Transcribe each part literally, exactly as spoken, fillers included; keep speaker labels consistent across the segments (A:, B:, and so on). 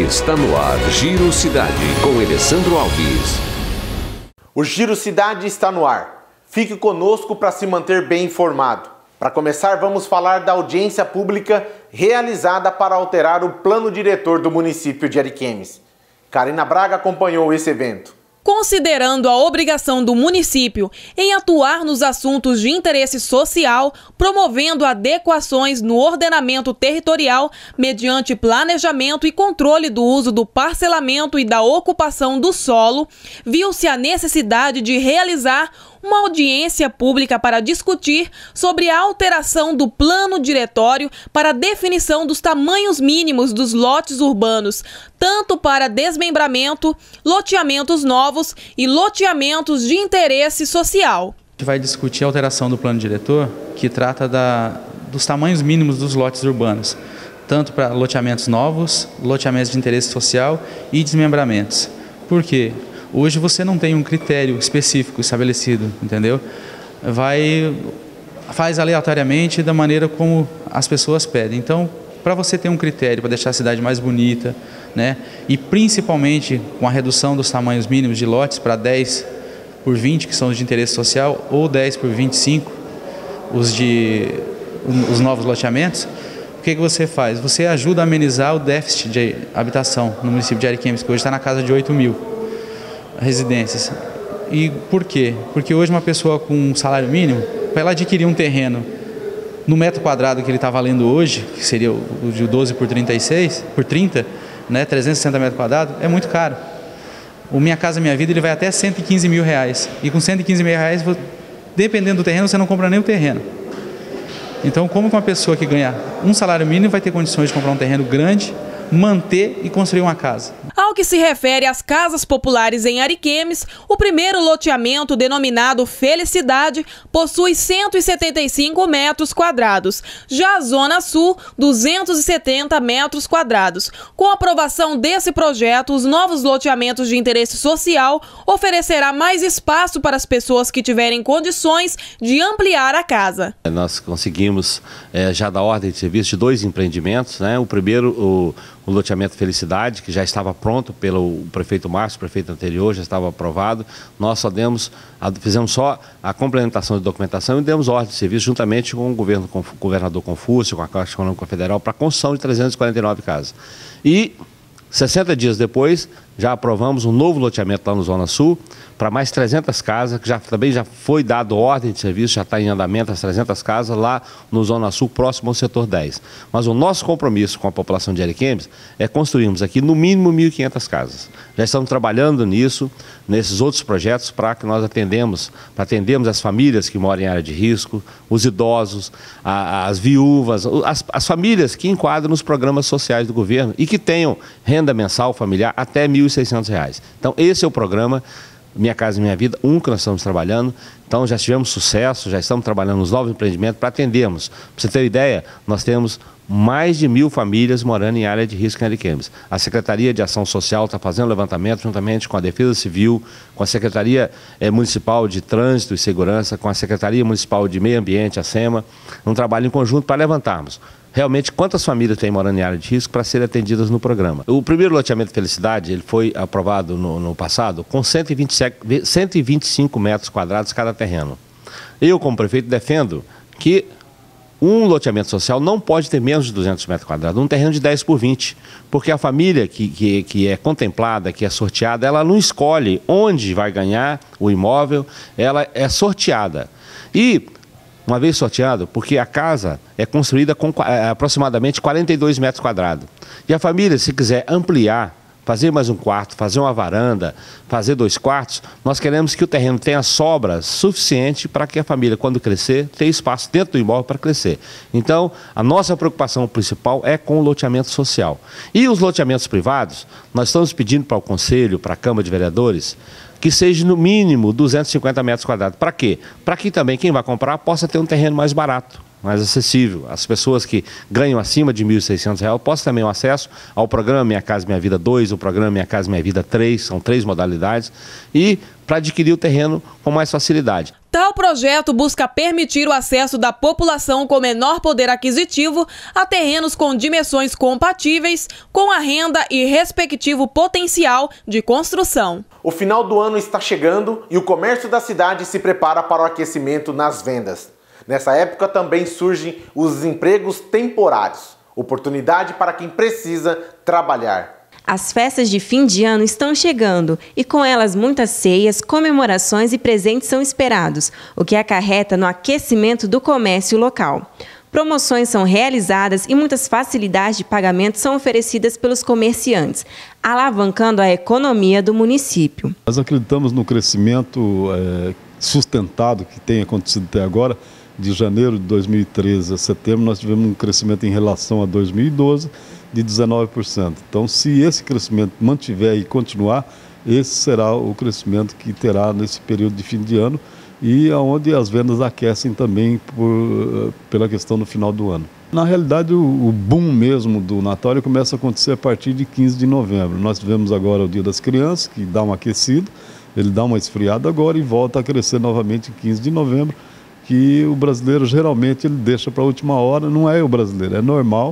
A: Está no ar Giro Cidade, com Alessandro Alves.
B: O Giro Cidade está no ar. Fique conosco para se manter bem informado. Para começar, vamos falar da audiência pública realizada para alterar o plano diretor do município de Ariquemes. Karina Braga acompanhou esse evento.
C: Considerando a obrigação do município em atuar nos assuntos de interesse social, promovendo adequações no ordenamento territorial mediante planejamento e controle do uso do parcelamento e da ocupação do solo, viu-se a necessidade de realizar uma audiência pública para discutir sobre a alteração do plano diretório para a definição dos tamanhos mínimos dos lotes urbanos, tanto para desmembramento, loteamentos novos e loteamentos de interesse social.
D: A gente vai discutir a alteração do plano diretor, que trata da, dos tamanhos mínimos dos lotes urbanos, tanto para loteamentos novos, loteamentos de interesse social e desmembramentos. Por quê? Hoje você não tem um critério específico estabelecido, entendeu? Vai, faz aleatoriamente da maneira como as pessoas pedem. Então, para você ter um critério para deixar a cidade mais bonita, né? E principalmente com a redução dos tamanhos mínimos de lotes para dez por vinte, que são os de interesse social, ou dez por vinte e cinco, os, de, os novos loteamentos, o que, que você faz? Você ajuda a amenizar o déficit de habitação no município de Ariquemes, que hoje está na casa de oito mil residências. E por quê? Porque hoje uma pessoa com um salário mínimo, para ela adquirir um terreno no metro quadrado que ele está valendo hoje, que seria o de doze por trinta e seis, por trinta, né, trezentos e sessenta metros quadrados, é muito caro. O Minha Casa Minha Vida ele vai até cento e quinze mil reais. E com cento e quinze mil reais, dependendo do terreno, você não compra nem o terreno. Então, como que uma pessoa que ganha um salário mínimo vai ter condições de comprar um terreno grande, manter e construir uma casa?
C: Ao que se refere às casas populares em Ariquemes, o primeiro loteamento, denominado Felicidade, possui cento e setenta e cinco metros quadrados. Já a Zona Sul, duzentos e setenta metros quadrados. Com a aprovação desse projeto, os novos loteamentos de interesse social oferecerá mais espaço para as pessoas que tiverem condições de ampliar a casa.
E: Nós conseguimos é, já dar ordem de serviço de dois empreendimentos, né? O primeiro, o o loteamento Felicidade, que já estava pronto pelo prefeito Márcio, o prefeito anterior, já estava aprovado. Nós só demos, fizemos só a complementação de documentação e demos ordem de serviço juntamente com o governo, com o governador Confúcio, com a Caixa Econômica Federal, para a construção de trezentas e quarenta e nove casas. E sessenta dias depois, já aprovamos um novo loteamento lá no Zona Sul, para mais trezentas casas, que já, também já foi dado ordem de serviço, já está em andamento as trezentas casas lá no Zona Sul, próximo ao setor dez. Mas o nosso compromisso com a população de Ariquemes é construirmos aqui no mínimo mil e quinhentas casas. Já estamos trabalhando nisso, nesses outros projetos, para que nós atendemos, para atendermos as famílias que moram em área de risco, os idosos, a, as viúvas, as, as famílias que enquadram nos programas sociais do governo e que tenham renda mensal familiar até mil e seiscentos reais. Então, esse é o programa Minha Casa Minha Vida, um que nós estamos trabalhando. Então, já tivemos sucesso, já estamos trabalhando nos novos empreendimentos para atendermos. Para você ter ideia, nós temos mais de mil famílias morando em área de risco em Ariquemes. A Secretaria de Ação Social está fazendo levantamento juntamente com a Defesa Civil, com a Secretaria eh, Municipal de Trânsito e Segurança, com a Secretaria Municipal de Meio Ambiente, a SEMA, um trabalho em conjunto para levantarmos realmente quantas famílias tem morando em área de risco para serem atendidas no programa. O primeiro loteamento Felicidade, ele foi aprovado no, no passado com cento e vinte e sete, cento e vinte e cinco metros quadrados cada terreno. Eu, como prefeito, defendo que um loteamento social não pode ter menos de duzentos metros quadrados, um terreno de dez por vinte, porque a família que, que, que é contemplada, que é sorteada, ela não escolhe onde vai ganhar o imóvel, ela é sorteada. E, uma vez sorteado, porque a casa é construída com é, aproximadamente quarenta e dois metros quadrados, e a família, se quiser ampliar, fazer mais um quarto, fazer uma varanda, fazer dois quartos, nós queremos que o terreno tenha sobra suficiente para que a família, quando crescer, tenha espaço dentro do imóvel para crescer. Então, a nossa preocupação principal é com o loteamento social. E os loteamentos privados, nós estamos pedindo para o Conselho, para a Câmara de Vereadores, que seja no mínimo duzentos e cinquenta metros quadrados. Para quê? Para que também quem vai comprar possa ter um terreno mais barato, mais acessível. As pessoas que ganham acima de mil e seiscentos reais possam também o acesso ao programa Minha Casa Minha Vida dois, o programa Minha Casa Minha Vida três, são três modalidades, e para adquirir o terreno com mais facilidade.
C: Tal projeto busca permitir o acesso da população com menor poder aquisitivo a terrenos com dimensões compatíveis com a renda e respectivo potencial de construção.
B: O final do ano está chegando e o comércio da cidade se prepara para o aquecimento nas vendas. Nessa época também surgem os empregos temporários, oportunidade para quem precisa trabalhar.
F: As festas de fim de ano estão chegando e com elas muitas ceias, comemorações e presentes são esperados, o que acarreta no aquecimento do comércio local. Promoções são realizadas e muitas facilidades de pagamento são oferecidas pelos comerciantes, alavancando a economia do município.
G: Nós acreditamos no crescimento é, sustentado que tem acontecido até agora. De janeiro de dois mil e treze a setembro, nós tivemos um crescimento em relação a dois mil e doze de dezenove por cento. Então, se esse crescimento mantiver e continuar, esse será o crescimento que terá nesse período de fim de ano e onde as vendas aquecem também por, pela questão do final do ano. Na realidade, o, o boom mesmo do Natal ele começa a acontecer a partir de quinze de novembro. Nós tivemos agora o Dia das Crianças, que dá um aquecido, ele dá uma esfriada agora e volta a crescer novamente em quinze de novembro, que o brasileiro geralmente ele deixa para a última hora, não é o brasileiro, é normal,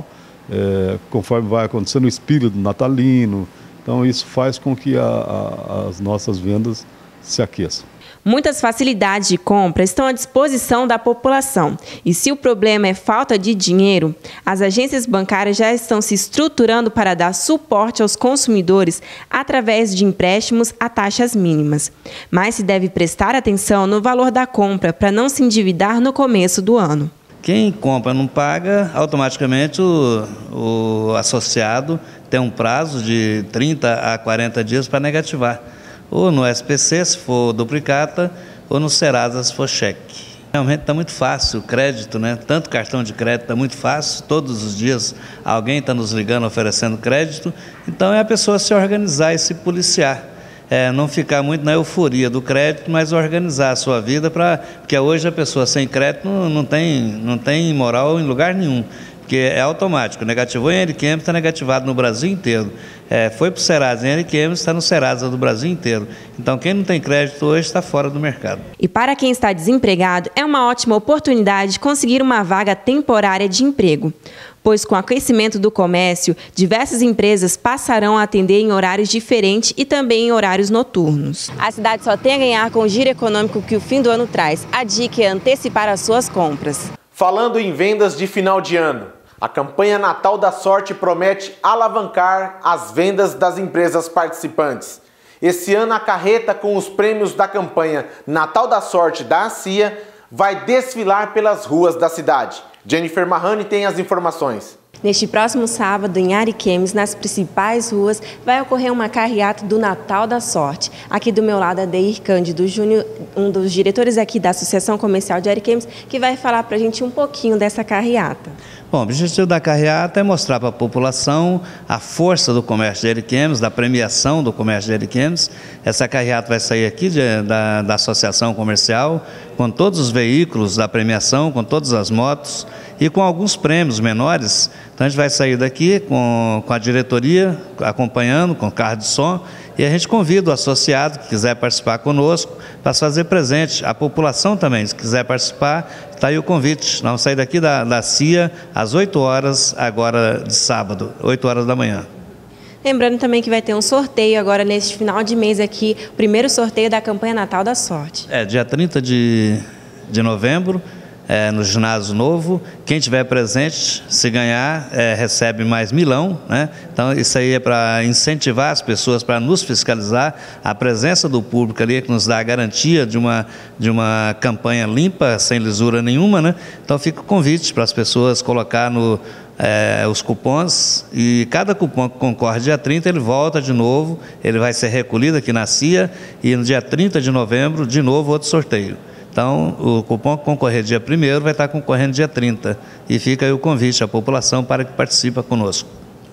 G: é, conforme vai acontecendo o espírito natalino, então isso faz com que a, a, as nossas vendas se aqueçam.
F: Muitas facilidades de compra estão à disposição da população. E se o problema é falta de dinheiro, as agências bancárias já estão se estruturando para dar suporte aos consumidores através de empréstimos a taxas mínimas. Mas se deve prestar atenção no valor da compra para não se endividar no começo do ano.
H: Quem compra não paga, automaticamente o, o associado tem um prazo de trinta a quarenta dias para negativar. Ou no S P C, se for duplicata, ou no Serasa, se for cheque. Realmente está muito fácil o crédito, né? Tanto cartão de crédito está muito fácil, todos os dias alguém está nos ligando oferecendo crédito, então é a pessoa se organizar e se policiar. É, não ficar muito na euforia do crédito, mas organizar a sua vida, pra, porque hoje a pessoa sem crédito não, não, tem, não tem moral em lugar nenhum. Porque é automático, negativou em Ariquemes, está negativado no Brasil inteiro. É, foi para o Serasa em Ariquemes, está no Serasa do Brasil inteiro. Então, quem não tem crédito hoje está fora do mercado.
F: E para quem está desempregado, é uma ótima oportunidade de conseguir uma vaga temporária de emprego. Pois com o aquecimento do comércio, diversas empresas passarão a atender em horários diferentes e também em horários noturnos. A cidade só tem a ganhar com o giro econômico que o fim do ano traz. A dica é antecipar as suas compras.
B: Falando em vendas de final de ano, a campanha Natal da Sorte promete alavancar as vendas das empresas participantes. Esse ano, a carreta com os prêmios da campanha Natal da Sorte da A C I A vai desfilar pelas ruas da cidade. Jennifer Marrani tem as informações.
F: Neste próximo sábado, em Ariquemes, nas principais ruas, vai ocorrer uma carreata do Natal da Sorte. Aqui do meu lado é Deir Cândido Júnior, um dos diretores aqui da Associação Comercial de Ariquemes, que vai falar para a gente um pouquinho dessa carreata.
H: Bom, o objetivo da carreata é mostrar para a população a força do comércio de Ariquemes, da premiação do comércio de Ariquemes. Essa carreata vai sair aqui de, da, da Associação Comercial, com todos os veículos da premiação, com todas as motos e com alguns prêmios menores. Então a gente vai sair daqui com, com a diretoria acompanhando, com carro de som, e a gente convida o associado que quiser participar conosco para fazer presente. A população também, se quiser participar, está aí o convite. Nós vamos sair daqui da, da C I A às oito horas, agora de sábado, oito horas da manhã.
F: Lembrando também que vai ter um sorteio agora neste final de mês aqui, o primeiro sorteio da campanha Natal da Sorte.
H: É, dia trinta de novembro. É, no ginásio novo, quem tiver presente, se ganhar, é, recebe mais milão, né? Então isso aí é para incentivar as pessoas, para nos fiscalizar, a presença do público ali que nos dá a garantia de uma, de uma campanha limpa, sem lisura nenhuma, né? Então fica o convite para as pessoas colocar no, é, os cupons, e cada cupom que concorre dia trinta, ele volta de novo, ele vai ser recolhido aqui na C I A, e no dia trinta de novembro, de novo, outro sorteio. Então, o cupom que concorrer dia primeiro vai estar concorrendo dia trinta. E fica aí o convite à população para que participe conosco.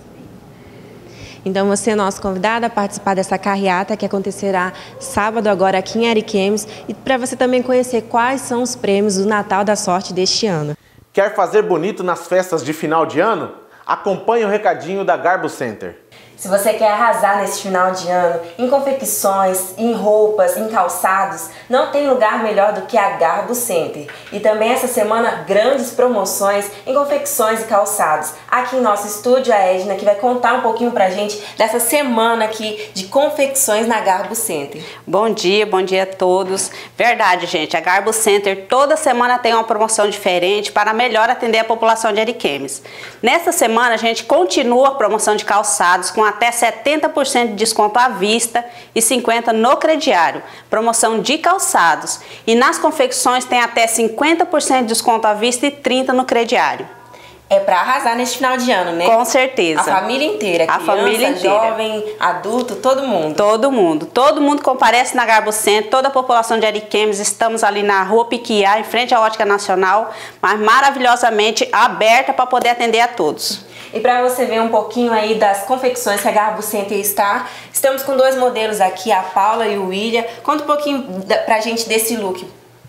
F: Então, você é nosso convidado a participar dessa carreata que acontecerá sábado agora aqui em Ariquemes. E para você também conhecer quais são os prêmios do Natal da Sorte deste ano.
B: Quer fazer bonito nas festas de final de ano? Acompanhe o recadinho da Garbo Center.
F: Se você quer arrasar nesse final de ano, em confecções, em roupas, em calçados, não tem lugar melhor do que a Garbo Center. E também essa semana, grandes promoções em confecções e calçados. Aqui em nosso estúdio, a Edna, que vai contar um pouquinho pra gente dessa semana aqui de confecções na Garbo Center.
I: Bom dia, bom dia a todos. Verdade, gente, a Garbo Center toda semana tem uma promoção diferente para melhor atender a população de Ariquemes. Nesta semana, a gente continua a promoção de calçados com a até setenta por cento de desconto à vista e cinquenta por cento no crediário. Promoção de calçados. E nas confecções tem até cinquenta por cento de desconto à vista e trinta por cento no crediário.
F: É para arrasar neste final de ano, né?
I: Com certeza.
F: A família inteira,
I: a
F: criança,
I: família inteira.
F: Jovem, adulto, todo mundo.
I: Todo mundo. Todo mundo comparece na Garbo Center, toda a população de Ariquemes. Estamos ali na Rua Piquiá, em frente à Ótica Nacional, mas maravilhosamente aberta para poder atender a todos.
F: E para você ver um pouquinho aí das confecções que a Garbo Center está, estamos com dois modelos aqui, a Paula e o William. Conta um pouquinho pra gente desse look.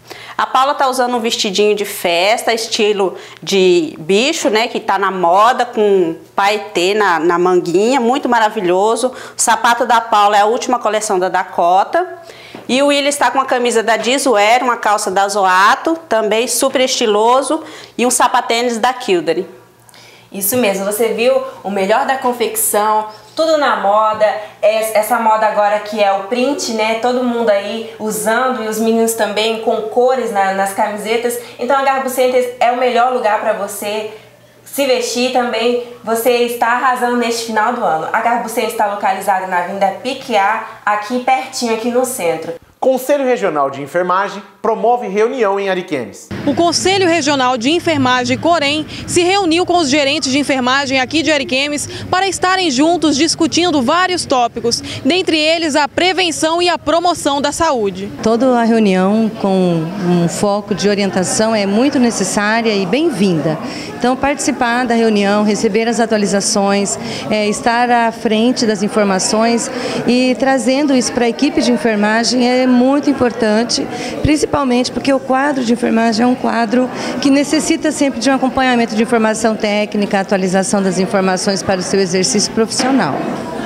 I: A Paula tá usando um vestidinho de festa, estilo de bicho, né, que tá na moda, com paetê na, na manguinha, muito maravilhoso. O sapato da Paula é a última coleção da Dakota. E o William está com uma camisa da Dizwear, uma calça da Zoato, também super estiloso, e um sapatênis da Kildare.
F: Isso mesmo, você viu o melhor da confecção, tudo na moda, essa moda agora que é o print, né? Todo mundo aí usando e os meninos também com cores na, nas camisetas. Então a Garbo Center é o melhor lugar para você se vestir também. Você está arrasando neste final do ano. A Garbo Center está localizada na Avenida Piquiá, aqui pertinho, aqui no centro.
B: Conselho Regional de Enfermagem promove reunião em Ariquemes.
C: O Conselho Regional de Enfermagem Corém se reuniu com os gerentes de enfermagem aqui de Ariquemes para estarem juntos discutindo vários tópicos, dentre eles a prevenção e a promoção da saúde.
J: Toda a reunião com um foco de orientação é muito necessária e bem-vinda. Então, participar da reunião, receber as atualizações, é, estar à frente das informações e trazendo isso para a equipe de enfermagem é muito importante, principalmente porque o quadro de enfermagem é um quadro que necessita sempre de um acompanhamento de informação técnica, atualização das informações para o seu exercício profissional.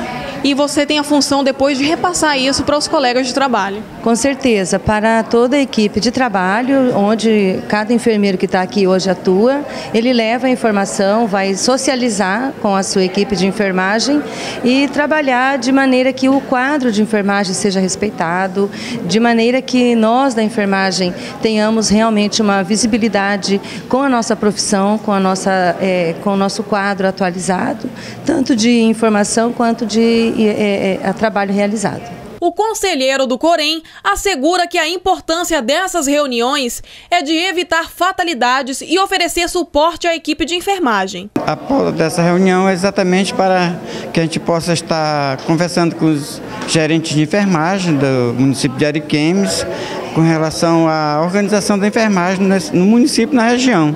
C: E você tem a função depois de repassar isso para os colegas de trabalho.
J: Com certeza, para toda a equipe de trabalho, onde cada enfermeiro que está aqui hoje atua, ele leva a informação, vai socializar com a sua equipe de enfermagem e trabalhar de maneira que o quadro de enfermagem seja respeitado, de maneira que nós da enfermagem tenhamos realmente uma visibilidade com a nossa profissão, com, a nossa, é, com o nosso quadro atualizado, tanto de informação quanto de E, é, é, a trabalho realizado.
C: O conselheiro do Corém assegura que a importância dessas reuniões é de evitar fatalidades e oferecer suporte à equipe de enfermagem.
K: A pauta dessa reunião é exatamente para que a gente possa estar conversando com os gerentes de enfermagem do município de Ariquemes com relação à organização da enfermagem no município e na região.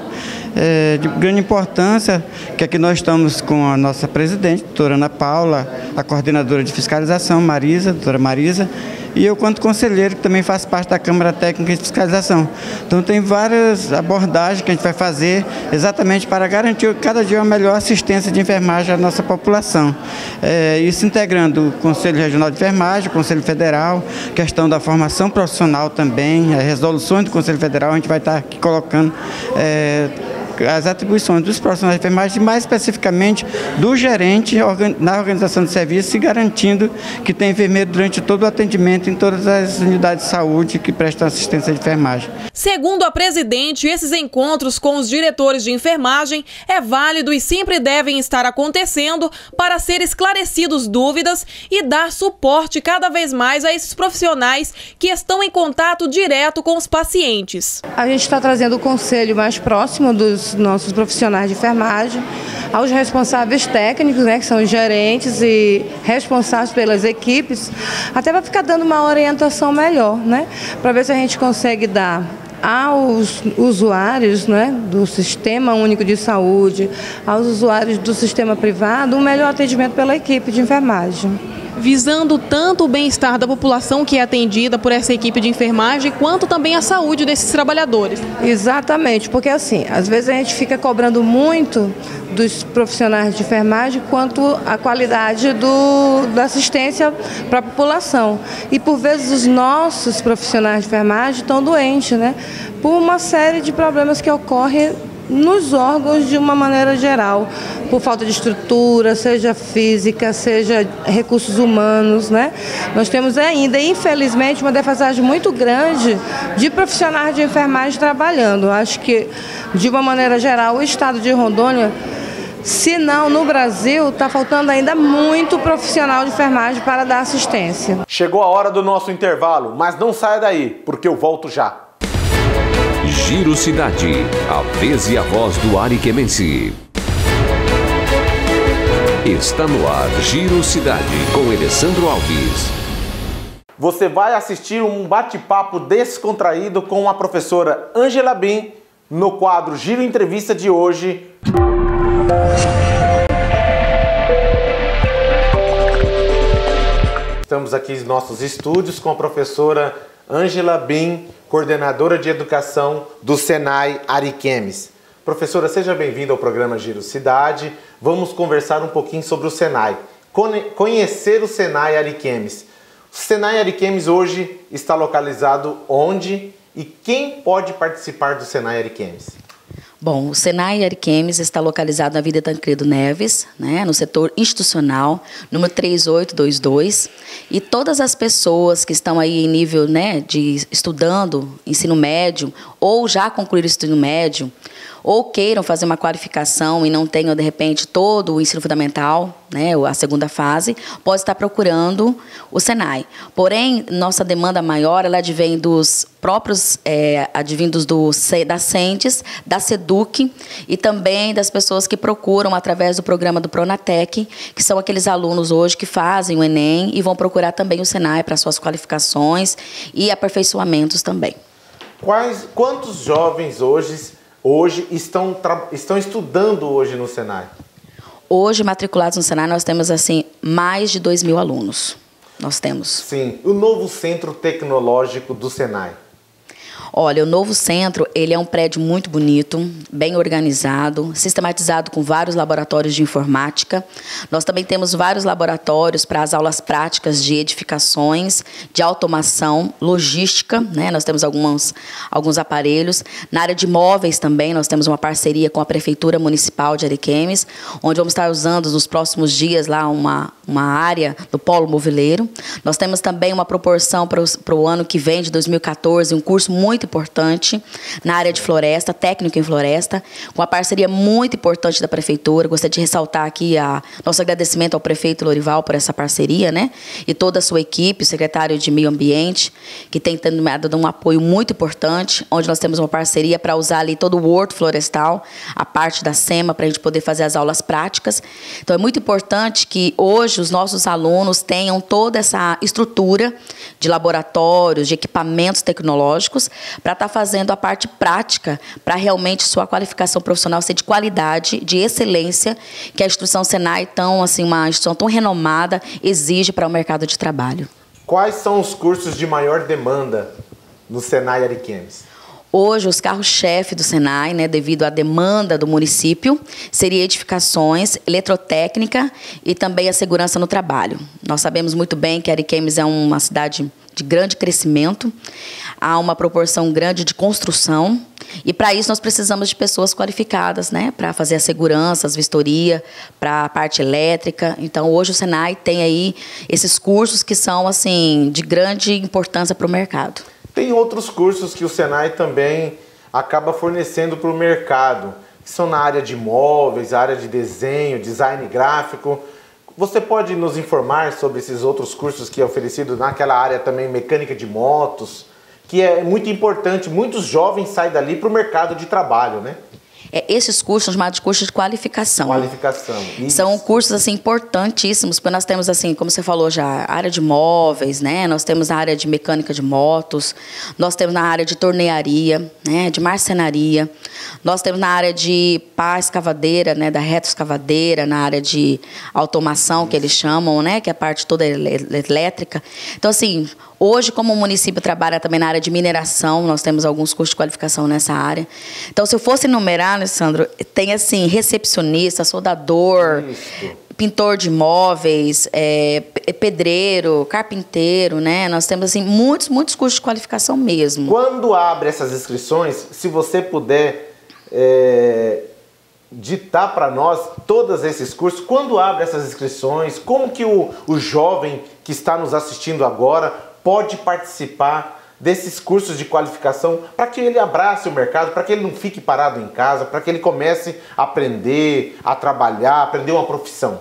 K: É de grande importância que aqui nós estamos com a nossa presidente, doutora Ana Paula, a coordenadora de fiscalização, Marisa, doutora Marisa, e eu, quanto conselheiro, que também faço parte da Câmara Técnica de Fiscalização. Então, tem várias abordagens que a gente vai fazer exatamente para garantir cada dia uma melhor assistência de enfermagem à nossa população. É, isso integrando o Conselho Regional de Enfermagem, o Conselho Federal, questão da formação profissional também, as resoluções do Conselho Federal, a gente vai estar aqui colocando é, as atribuições dos profissionais de enfermagem, mais especificamente do gerente na organização do serviço e garantindo que tem enfermeiro durante todo o atendimento em todas as unidades de saúde que prestam assistência de enfermagem.
C: Segundo a presidente, esses encontros com os diretores de enfermagem é válido e sempre devem estar acontecendo para ser esclarecidos dúvidas e dar suporte cada vez mais a esses profissionais que estão em contato direto com os pacientes.
J: A gente está trazendo o conselho mais próximo dos nossos profissionais de enfermagem, aos responsáveis técnicos, né, que são os gerentes e responsáveis pelas equipes, até para ficar dando uma orientação melhor, né, para ver se a gente consegue dar aos usuários, né, do Sistema Único de Saúde, aos usuários do sistema privado, um melhor atendimento pela equipe de enfermagem.
C: visando tanto o bem-estar da população que é atendida por essa equipe de enfermagem, quanto também a saúde desses trabalhadores.
J: Exatamente, porque assim, às vezes a gente fica cobrando muito dos profissionais de enfermagem quanto à qualidade do, da assistência para a população. E por vezes os nossos profissionais de enfermagem estão doentes, né? Por uma série de problemas que ocorrem nos órgãos de uma maneira geral, por falta de estrutura, seja física, seja recursos humanos, né? Nós temos ainda, infelizmente, uma defasagem muito grande de profissionais de enfermagem trabalhando. Acho que, de uma maneira geral, o estado de Rondônia, se não no Brasil, está faltando ainda muito profissional de enfermagem para dar assistência.
B: Chegou a hora do nosso intervalo, mas não saia daí, porque eu volto já.
A: Giro Cidade, a vez e a voz do ariquemense. Está no ar Giro Cidade, com Alessandro Alves.
B: Você vai assistir um bate-papo descontraído com a professora Ângela Bin no quadro Giro Entrevista de hoje. Estamos aqui nos nossos estúdios com a professora Ângela Bin, coordenadora de educação do Senai Ariquemes. Professora, seja bem-vinda ao programa Giro Cidade. Vamos conversar um pouquinho sobre o Senai. Conhecer o Senai Ariquemes. O Senai Ariquemes hoje está localizado onde e quem pode participar do Senai Ariquemes?
L: Bom, o Senai Ariquemes está localizado na Avenida Tancredo Neves, né, no setor institucional, número três oito dois dois. E todas as pessoas que estão aí em nível, né, de estudando ensino médio ou já concluíram o ensino médio, ou queiram fazer uma qualificação e não tenham, de repente, todo o ensino fundamental, né, a segunda fase, pode estar procurando o Senai. Porém, nossa demanda maior, ela advém dos próprios é, advindos do, da Sentes, da SEDUC e também das pessoas que procuram através do programa do Pronatec, que são aqueles alunos hoje que fazem o Enem e vão procurar também o Senai para suas qualificações e aperfeiçoamentos também.
B: Quais, quantos jovens hoje... Hoje estão, estão estudando hoje no Senai?
L: Hoje, matriculados no Senai, nós temos assim mais de dois mil alunos. Nós temos.
B: Sim. O novo centro tecnológico do Senai?
L: Olha, o novo centro, ele é um prédio muito bonito, bem organizado, sistematizado com vários laboratórios de informática. Nós também temos vários laboratórios para as aulas práticas de edificações, de automação, logística, né? Nós temos alguns, alguns aparelhos. Na área de móveis também, nós temos uma parceria com a Prefeitura Municipal de Ariquemes, onde vamos estar usando nos próximos dias lá uma, uma área do Polo Moveleiro. Nós temos também uma proporção para o, para o ano que vem, de dois mil e quatorze, um curso muito importante na área de floresta, técnico em floresta, com uma parceria muito importante da Prefeitura. Gostaria de ressaltar aqui a nosso agradecimento ao prefeito Lorival por essa parceria, né? E toda a sua equipe, o secretário de Meio Ambiente, que tem dado um apoio muito importante, onde nós temos uma parceria para usar ali todo o horto florestal, a parte da SEMA, para a gente poder fazer as aulas práticas. Então, é muito importante que hoje os nossos alunos tenham toda essa estrutura de laboratórios, de equipamentos tecnológicos, para estar fazendo a parte prática, para realmente sua qualificação profissional ser de qualidade, de excelência, que a instituição Senai, tão, assim, uma instituição tão renomada, exige para o mercado de trabalho.
B: Quais são os cursos de maior demanda no Senai Ariquemes?
L: Hoje, os carros-chefe do Senai, né, devido à demanda do município, seria edificações, eletrotécnica e também a segurança no trabalho. Nós sabemos muito bem que Ariquemes é uma cidade de grande crescimento, há uma proporção grande de construção, e para isso nós precisamos de pessoas qualificadas, né, para fazer a segurança, as vistoria, para a parte elétrica. Então, hoje o Senai tem aí esses cursos que são, assim, de grande importância para o mercado.
B: Tem outros cursos que o Senai também acaba fornecendo para o mercado, que são na área de móveis, área de desenho, design gráfico. Você pode nos informar sobre esses outros cursos que é oferecido naquela área também, mecânica de motos, que é muito importante, muitos jovens saem dali para o mercado de trabalho, né?
L: É, esses cursos são chamados de cursos de qualificação.
B: Qualificação. Isso.
L: São cursos assim importantíssimos, porque nós temos assim, como você falou já, área de móveis, né? Nós temos a área de mecânica de motos, nós temos na área de tornearia, né? De marcenaria, nós temos na área de pá escavadeira, né? Da reta escavadeira, na área de automação, que eles chamam, né? Que é a parte toda elétrica. Então, assim, hoje, como o município trabalha também na área de mineração, nós temos alguns cursos de qualificação nessa área. Então, se eu fosse enumerar, Alessandro, tem, assim, recepcionista, soldador, isso, pintor de móveis, é, pedreiro, carpinteiro, né? Nós temos, assim, muitos, muitos cursos de qualificação mesmo.
B: Quando abre essas inscrições, se você puder é, ditar para nós todos esses cursos, quando abre essas inscrições, como que o, o jovem que está nos assistindo agora pode participar desses cursos de qualificação para que ele abrace o mercado, para que ele não fique parado em casa, para que ele comece a aprender, a trabalhar, aprender uma profissão?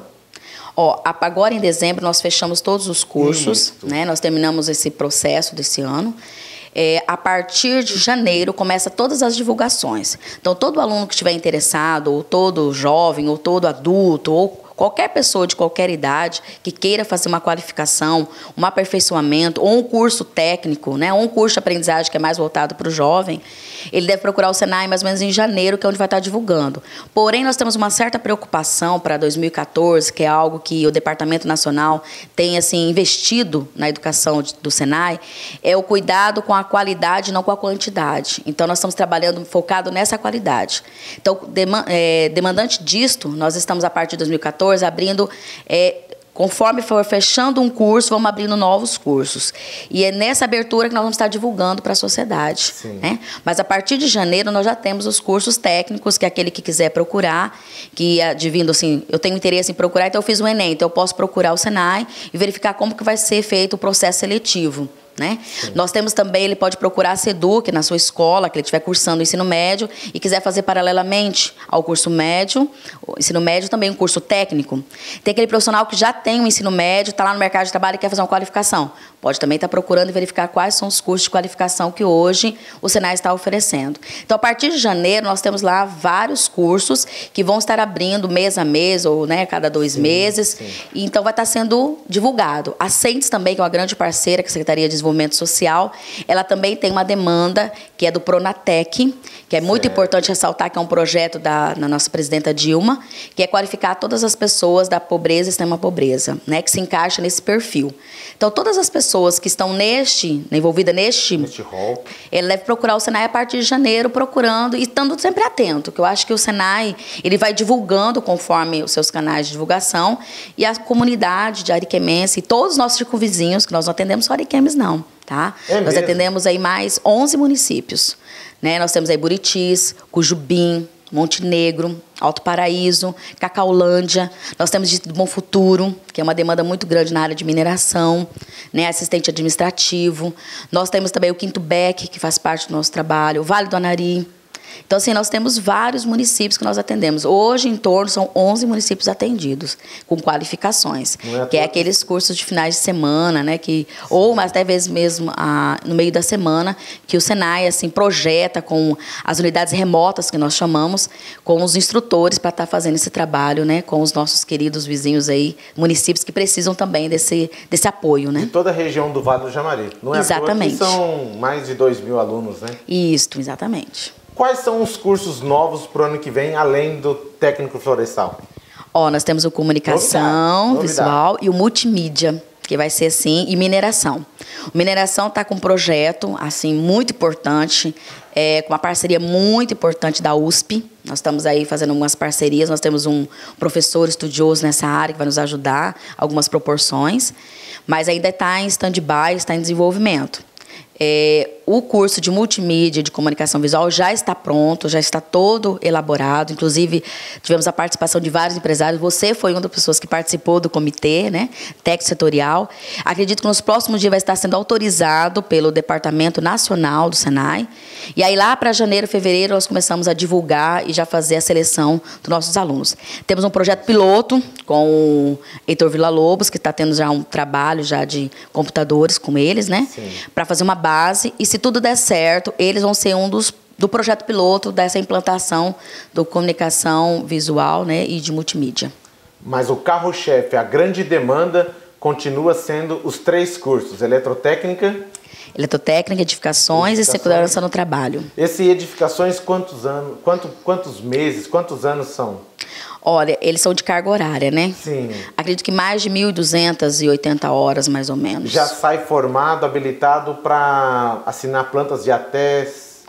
L: Ó, agora em dezembro nós fechamos todos os cursos, né? Nós terminamos esse processo desse ano. É, a partir de janeiro começa todas as divulgações. Então, todo aluno que estiver interessado, ou todo jovem, ou todo adulto, ou qualquer pessoa de qualquer idade que queira fazer uma qualificação, um aperfeiçoamento, ou um curso técnico, né, ou um curso de aprendizagem que é mais voltado para o jovem, ele deve procurar o Senai mais ou menos em janeiro, que é onde vai estar divulgando. Porém, nós temos uma certa preocupação para dois mil e quatorze, que é algo que o Departamento Nacional tem assim, investido na educação do Senai, é o cuidado com a qualidade, não com a quantidade. Então, nós estamos trabalhando focado nessa qualidade. Então, demandante disto, nós estamos, a partir de dois mil e quatorze, abrindo, é, conforme for fechando um curso, vamos abrindo novos cursos. E é nessa abertura que nós vamos estar divulgando para a sociedade. Né? Mas a partir de janeiro nós já temos os cursos técnicos, que é aquele que quiser procurar, que advindo assim, eu tenho interesse em procurar, então eu fiz o Enem, então eu posso procurar o Senai e verificar como que vai ser feito o processo seletivo. Né? Nós temos também, ele pode procurar a SEDUC na sua escola, que ele estiver cursando o ensino médio e quiser fazer paralelamente ao curso médio, o ensino médio também um curso técnico. Tem aquele profissional que já tem o ensino médio, está lá no mercado de trabalho e quer fazer uma qualificação. Pode também estar procurando e verificar quais são os cursos de qualificação que hoje o Senai está oferecendo. Então, a partir de janeiro, nós temos lá vários cursos que vão estar abrindo mês a mês ou né, cada dois sim, meses. Sim. E, então, vai estar sendo divulgado. A CENTES também, que é uma grande parceira, que é a Secretaria de Desenvolvimento Social, ela também tem uma demanda que é do Pronatec, que é muito certo. Importante ressaltar que é um projeto da, da nossa presidenta Dilma, que é qualificar todas as pessoas da pobreza e extrema pobreza, né, que se encaixa nesse perfil. Então, todas as pessoas que estão neste, envolvidas neste, neste rol, ele deve procurar o Senai a partir de janeiro, procurando e estando sempre atento, que eu acho que o Senai ele vai divulgando conforme os seus canais de divulgação e a comunidade de ariquemense e todos os nossos circunvizinhos, que nós não atendemos só ariquemes, não. Tá? É nós mesmo? Atendemos aí mais onze municípios. Né? Nós temos aí Buritis, Cujubim, Monte Negro, Alto Paraíso, Cacaulândia. Nós temos de Bom Futuro, que é uma demanda muito grande na área de mineração, né? Assistente administrativo. Nós temos também o Quinto Beck, que faz parte do nosso trabalho, o Vale do Anari. Então, assim, nós temos vários municípios que nós atendemos. Hoje, em torno, são onze municípios atendidos, com qualificações, é que é aqueles cursos de finais de semana, né, que, ou até vezes mesmo ah, no meio da semana, que o Senai, assim, projeta com as unidades remotas, que nós chamamos, com os instrutores para estar fazendo esse trabalho, né, com os nossos queridos vizinhos aí, municípios que precisam também desse, desse apoio, né?
B: De toda a região do Vale do Jamari. Não é
L: exatamente.
B: À toa que são mais de dois mil alunos, né?
L: Isso, exatamente.
B: Quais são os cursos novos para o ano que vem, além do técnico florestal?
L: Ó, nós temos o comunicação novidade, visual novidade. E o multimídia, que vai ser assim, e mineração. O mineração está com um projeto assim muito importante, é, com uma parceria muito importante da U S P. Nós estamos aí fazendo algumas parcerias, nós temos um professor estudioso nessa área que vai nos ajudar, algumas proporções, mas ainda está em stand-by, está em desenvolvimento. É, o curso de multimídia, de comunicação visual, já está pronto, já está todo elaborado. Inclusive, tivemos a participação de vários empresários. Você foi uma das pessoas que participou do comitê, né, técnico setorial. Acredito que nos próximos dias vai estar sendo autorizado pelo Departamento Nacional do Senai. E aí, lá para janeiro, fevereiro, nós começamos a divulgar e já fazer a seleção dos nossos alunos. Temos um projeto piloto com o Heitor Villa-Lobos, que está tendo já um trabalho já de computadores com eles, né, para fazer uma base. E se tudo der certo, eles vão ser um dos do projeto piloto dessa implantação do comunicação visual, né, e de multimídia.
B: Mas o carro-chefe, a grande demanda, continua sendo os três cursos, eletrotécnica...
L: Eletrotécnica, edificações, edificações e segurança no trabalho.
B: Esse edificações, quantos anos, quanto, quantos meses, quantos anos são?
L: Olha, eles são de carga horária, né?
B: Sim.
L: Acredito que mais de mil duzentas e oitenta horas, mais ou menos.
B: Já sai formado, habilitado para assinar plantas de atés?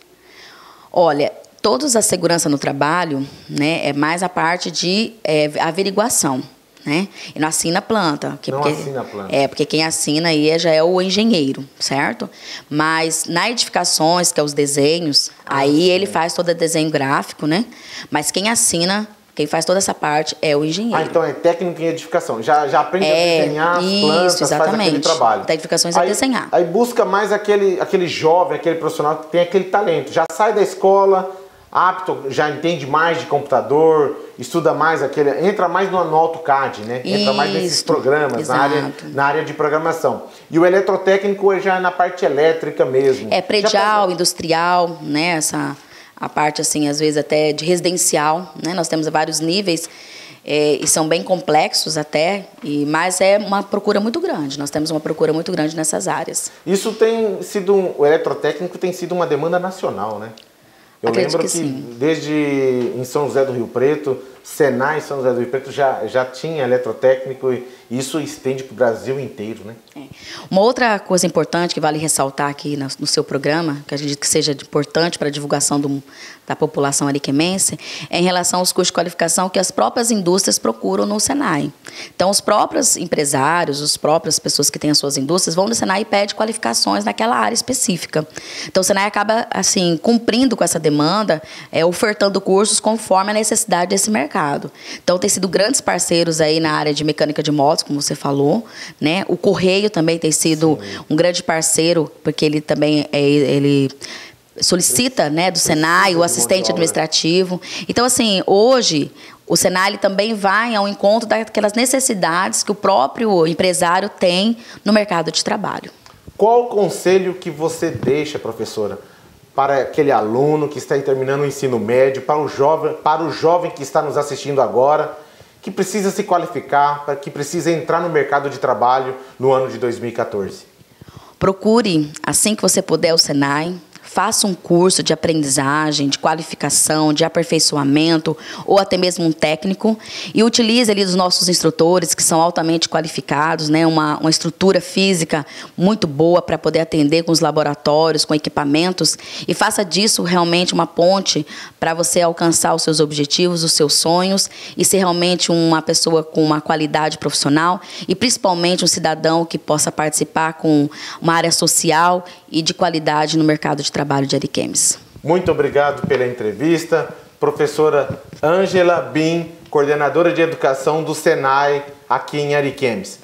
L: Olha, todos a segurança no trabalho, né, é mais a parte de é, averiguação. Né? E não assina a planta.
B: Não
L: porque,
B: assina a planta.
L: É, porque quem assina aí já é o engenheiro, certo? Mas na edificações, que é os desenhos, ah, aí sim. ele faz todo o desenho gráfico, né? Mas quem assina, quem faz toda essa parte é o engenheiro.
B: Ah, então é técnico em edificação. Já, já aprende é, a desenhar as
L: isso,
B: plantas,
L: exatamente.
B: faz aquele trabalho.
L: Da edificações é desenhar.
B: Aí busca mais aquele, aquele jovem, aquele profissional que tem aquele talento. Já sai da escola... apto, já entende mais de computador, estuda mais aquele, entra mais no, no AutoCAD, né? Entra
L: Isso,
B: mais nesses programas, na área, na área de programação. E o eletrotécnico é já na parte elétrica mesmo.
L: É predial, industrial, né? Essa, a parte, assim, às vezes até de residencial, né? Nós temos vários níveis é, e são bem complexos até, e, mas é uma procura muito grande. Nós temos uma procura muito grande nessas áreas.
B: Isso tem sido, um, o eletrotécnico tem sido uma demanda nacional, né? Eu
L: Acredito
B: lembro que, que desde em São José do Rio Preto, Senai em São José do Rio Preto já, já tinha eletrotécnico e isso estende para o Brasil inteiro, né?
L: É. Uma outra coisa importante que vale ressaltar aqui no, no seu programa, que a gente que seja importante para a divulgação do, da população ariquemense, é em relação aos cursos de qualificação que as próprias indústrias procuram no Senai. Então, os próprios empresários, as próprias pessoas que têm as suas indústrias vão no Senai e pedem qualificações naquela área específica. Então, o Senai acaba, assim, cumprindo com essa demanda, é, ofertando cursos conforme a necessidade desse mercado. Então, tem sido grandes parceiros aí na área de mecânica de motos, como você falou, né? O Correio também tem sido Sim. um grande parceiro, porque ele também é, ele solicita, né, do Senai, o assistente administrativo. Então, assim, hoje o Senai ele também vai ao encontro daquelas necessidades que o próprio empresário tem no mercado de trabalho.
B: Qual o conselho que você deixa, professora, para aquele aluno que está terminando o ensino médio, para o jovem, para o jovem que está nos assistindo agora, que precisa se qualificar, que precisa entrar no mercado de trabalho no ano de dois mil e quatorze?
L: Procure, assim que você puder, o Senai. Faça um curso de aprendizagem, de qualificação, de aperfeiçoamento ou até mesmo um técnico e utilize ali os nossos instrutores que são altamente qualificados, né? uma, uma estrutura física muito boa para poder atender com os laboratórios, com equipamentos e faça disso realmente uma ponte para você alcançar os seus objetivos, os seus sonhos e ser realmente uma pessoa com uma qualidade profissional e principalmente um cidadão que possa participar com uma área social e de qualidade no mercado de trabalho de Ariquemes.
B: Muito obrigado pela entrevista. Professora Ângela Bin, coordenadora de educação do Senai aqui em Ariquemes.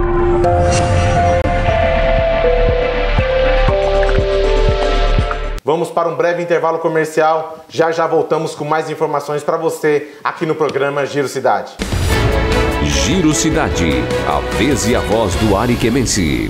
B: Vamos para um breve intervalo comercial. Já já voltamos com mais informações para você aqui no programa Giro Cidade.
A: Giro Cidade, a vez e a voz do ariquemense.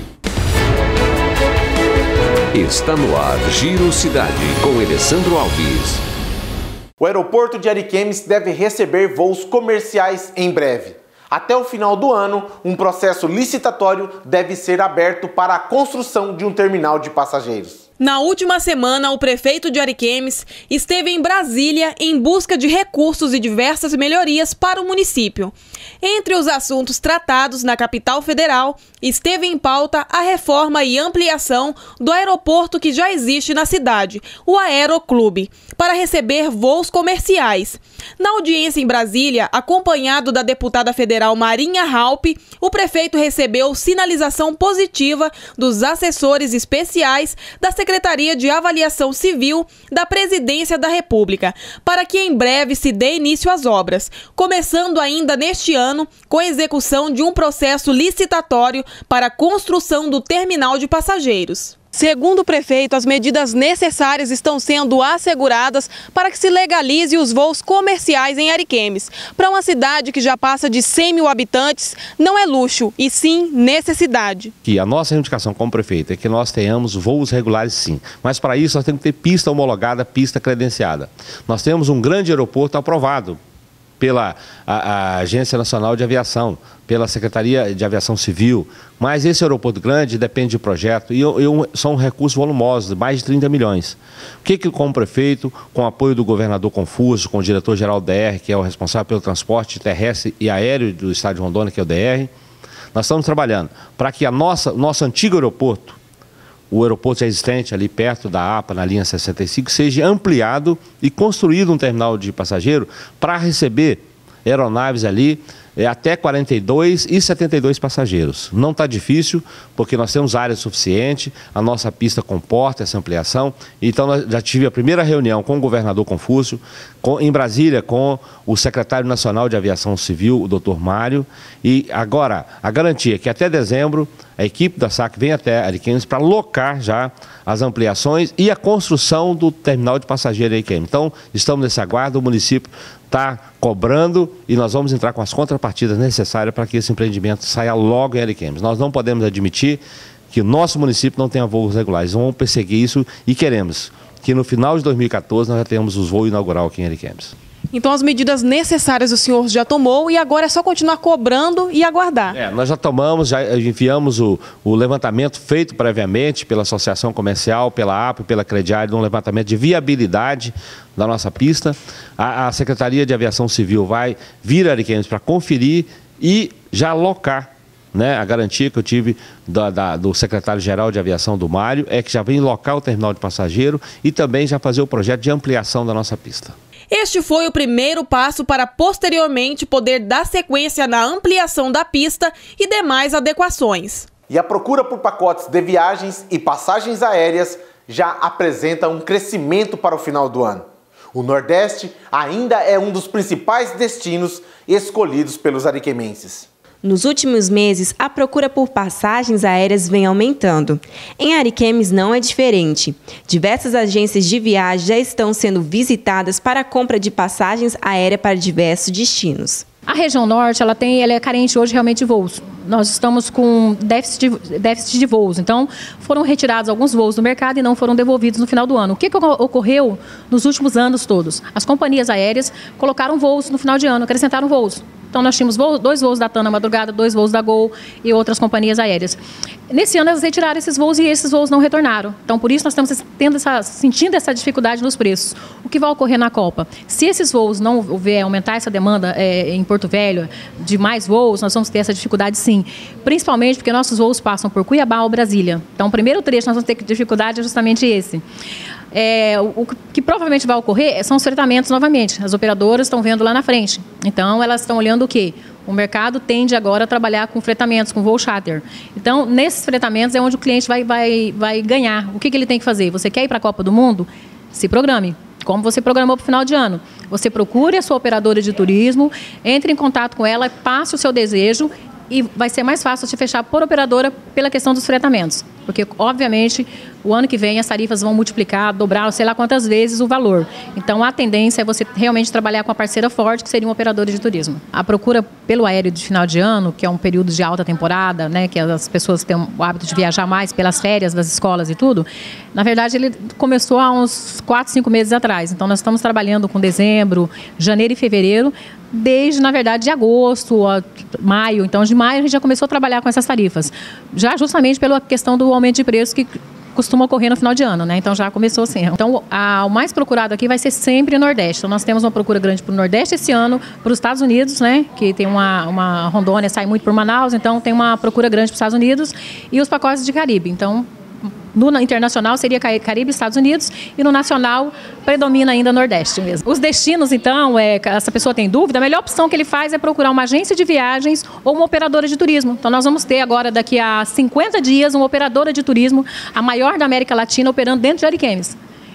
A: Está no ar Giro Cidade, com Alessandro Alves.
B: O aeroporto de Ariquemes deve receber voos comerciais em breve. Até o final do ano, um processo licitatório deve ser aberto para a construção de um terminal de passageiros.
C: Na última semana, o prefeito de Ariquemes esteve em Brasília em busca de recursos e diversas melhorias para o município. Entre os assuntos tratados na capital federal, esteve em pauta a reforma e ampliação do aeroporto que já existe na cidade, o Aeroclube, para receber voos comerciais. Na audiência em Brasília, acompanhado da deputada federal Marinha Halpe, o prefeito recebeu sinalização positiva dos assessores especiais da Secretaria de Avaliação Civil da Presidência da República, para que em breve se dê início às obras, começando ainda neste ano com a execução de um processo licitatório para a construção do terminal de passageiros. Segundo o prefeito, as medidas necessárias estão sendo asseguradas para que se legalize os voos comerciais em Ariquemes. Para uma cidade que já passa de cem mil habitantes, não é luxo, e sim necessidade.
E: Que a nossa reivindicação como prefeito é que nós tenhamos voos regulares, sim. Mas para isso nós temos que ter pista homologada, pista credenciada. Nós temos um grande aeroporto aprovado pela a, a Agência Nacional de Aviação, pela Secretaria de Aviação Civil, mas esse aeroporto grande depende de projeto e eu, eu, são recursos volumosos, mais de trinta milhões. O que que como prefeito, com o apoio do governador Confúcio, com o diretor-geral do D R, que é o responsável pelo transporte terrestre e aéreo do estado de Rondônia, que é o D R, nós estamos trabalhando para que a nossa, nosso antigo aeroporto, o aeroporto já existente ali perto da A P A, na linha sessenta e cinco, seja ampliado e construído um terminal de passageiro para receber aeronaves ali é, até quarenta e dois e setenta e dois passageiros. Não está difícil, porque nós temos área suficiente, a nossa pista comporta essa ampliação. Então, nós já tive a primeira reunião com o governador Confúcio, com, em Brasília, com o secretário nacional de Aviação Civil, o doutor Mário, e agora a garantia é que até dezembro a equipe da S A C vem até Ariquemes para locar já as ampliações e a construção do terminal de passageiro em Ariquemes. Então, estamos nesse aguardo, o município está cobrando e nós vamos entrar com as contrapartidas necessárias para que esse empreendimento saia logo em Ariquemes. Nós não podemos admitir que o nosso município não tenha voos regulares. Vamos perseguir isso e queremos que no final de dois mil e quatorze nós já tenhamos os voos inaugural aqui em Ariquemes.
C: Então as medidas necessárias o senhor já tomou e agora é só continuar cobrando e aguardar.
E: É, nós já tomamos, já enviamos o, o levantamento feito previamente pela Associação Comercial, pela A P A, pela Crediário, um levantamento de viabilidade da nossa pista. A, a Secretaria de Aviação Civil vai vir a Ariquemes para conferir e já alocar, né? A garantia que eu tive da, da, do secretário-geral de Aviação, do Mário, é que já vem locar o terminal de passageiro e também já fazer o projeto de ampliação da nossa pista.
C: Este foi o primeiro passo para posteriormente poder dar sequência na ampliação da pista e demais adequações.
B: E a procura por pacotes de viagens e passagens aéreas já apresenta um crescimento para o final do ano. O Nordeste ainda é um dos principais destinos escolhidos pelos ariquemenses.
F: Nos últimos meses, a procura por passagens aéreas vem aumentando. Em Ariquemes não é diferente. Diversas agências de viagem já estão sendo visitadas para a compra de passagens aéreas para diversos destinos.
M: A região norte ela tem, ela é carente hoje realmente de voos. Nós estamos com déficit de, déficit de voos, então foram retirados alguns voos do mercado e não foram devolvidos no final do ano. O que, que ocorreu nos últimos anos todos? As companhias aéreas colocaram voos no final de ano, acrescentaram voos. Então, nós tínhamos voo, dois voos da TAM na madrugada, dois voos da Gol e outras companhias aéreas. Nesse ano, elas retiraram esses voos e esses voos não retornaram. Então, por isso, nós estamos tendo essa, sentindo essa dificuldade nos preços. O que vai ocorrer na Copa? Se esses voos não houver aumentar essa demanda é, em Porto Velho, de mais voos, nós vamos ter essa dificuldade sim. Principalmente porque nossos voos passam por Cuiabá ou Brasília. Então, o primeiro trecho nós vamos ter dificuldade é justamente esse. É, o, o que provavelmente vai ocorrer são os fretamentos novamente. As operadoras estão vendo lá na frente. Então, elas estão olhando o quê? O mercado tende agora a trabalhar com fretamentos, com voo charter. Então, nesses fretamentos é onde o cliente vai, vai, vai ganhar. O que, que ele tem que fazer? Você quer ir para a Copa do Mundo? Se programe. Como você programou para o final de ano. Você procure a sua operadora de turismo, entre em contato com ela, passe o seu desejo e vai ser mais fácil de fechar por operadora pela questão dos fretamentos. Porque, obviamente, o ano que vem as tarifas vão multiplicar, dobrar, sei lá quantas vezes o valor. Então, a tendência é você realmente trabalhar com a parceira forte, que seria um operador de turismo. A procura pelo aéreo de final de ano, que é um período de alta temporada, né, que as pessoas têm o hábito de viajar mais pelas férias das escolas e tudo, na verdade, ele começou há uns quatro, cinco meses atrás. Então, nós estamos trabalhando com dezembro, janeiro e fevereiro, desde, na verdade, de agosto a maio. Então, de maio, a gente já começou a trabalhar com essas tarifas. Já justamente pela questão do aumento de preço que costuma ocorrer no final de ano, né? Então, já começou assim. Então, a, o mais procurado aqui vai ser sempre o Nordeste. Então, nós temos uma procura grande para o Nordeste esse ano, para os Estados Unidos, né? Que tem uma, uma Rondônia, sai muito por Manaus, então tem uma procura grande para os Estados Unidos e os pacotes de Caribe. Então, no internacional seria Caribe e Estados Unidos e no nacional predomina ainda Nordeste mesmo. Os destinos, então, é, essa pessoa tem dúvida, a melhor opção que ele faz é procurar uma agência de viagens ou uma operadora de turismo. Então, nós vamos ter agora, daqui a cinquenta dias, uma operadora de turismo, a maior da América Latina, operando dentro de Ariquemes.